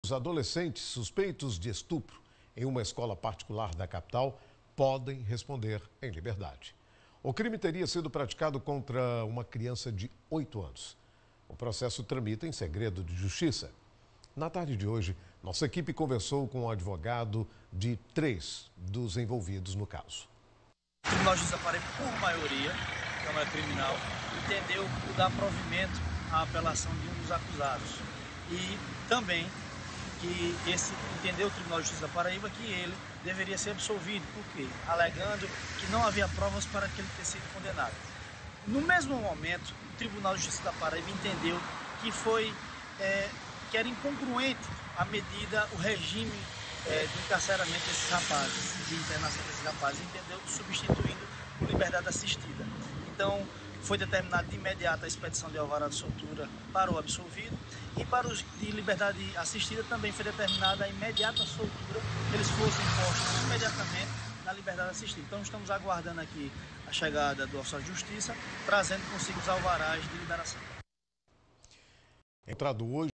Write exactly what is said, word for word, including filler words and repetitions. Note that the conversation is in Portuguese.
Os adolescentes suspeitos de estupro em uma escola particular da capital podem responder em liberdade. O crime teria sido praticado contra uma criança de oito anos. O processo tramita em segredo de justiça. Na tarde de hoje, nossa equipe conversou com o advogado de três dos envolvidos no caso. O Tribunal de Justiça da Paraíba, por maioria, Câmara Criminal, entendeu por dar provimento à apelação de um dos acusados. E também que esse entendeu o Tribunal de Justiça da Paraíba que ele deveria ser absolvido, por quê? Alegando que não havia provas para que ele ter sido condenado. No mesmo momento, o Tribunal de Justiça da Paraíba entendeu que foi é, que era incongruente a medida, o regime é, de encarceramento desses rapazes, de internação desses rapazes, entendeu? Substituindo por liberdade assistida. Então, foi determinado de imediato a expedição de alvará de soltura para o absolvido e para os de liberdade assistida também foi determinada a imediata soltura, que eles fossem postos imediatamente na liberdade assistida. Então estamos aguardando aqui a chegada do oficial de justiça, trazendo consigo os alvarás de liberação. Entrado hoje